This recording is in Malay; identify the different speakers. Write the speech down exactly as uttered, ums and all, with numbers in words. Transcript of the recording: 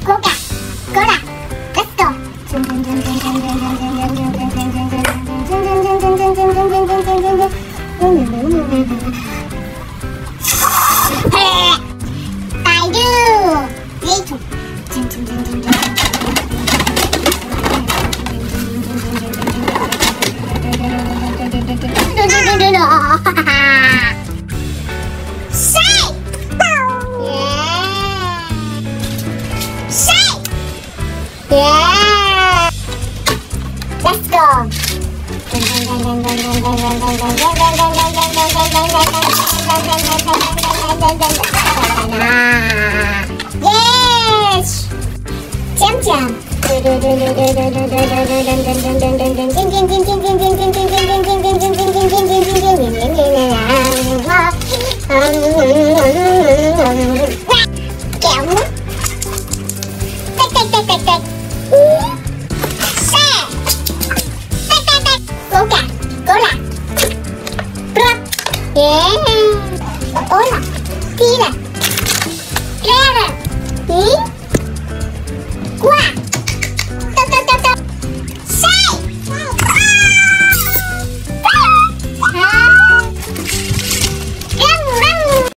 Speaker 1: Coca, Cola, let's go. I do. Little. Shake. Yeah. Shake. Yeah. Let's go. Yes. Jump jump. Kéo nước. Tách tách tách tách tách. Xe. Tách tách tách. Coca, Cola. Plop. Yeah. Hola. Tira.